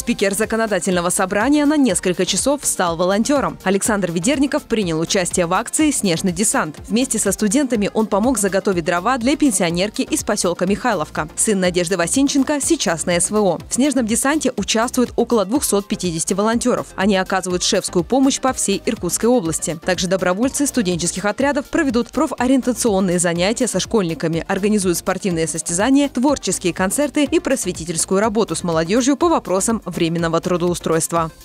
Спикер законодательного собрания на несколько часов стал волонтером. Александр Ведерников принял участие в акции «Снежный десант». Вместе со студентами он помог заготовить дрова для пенсионерки из поселка Михайловка. Сын Надежды Васенченко сейчас на СВО. В «Снежном десанте» участвует около 250 волонтеров. Они оказывают шефскую помощь по всей Иркутской области. Также добровольцы студенческих отрядов проведут профориентационные занятия со школьниками, организуют спортивные состязания, творческие концерты и просветительскую работу с молодежью по вопросам временного трудоустройства.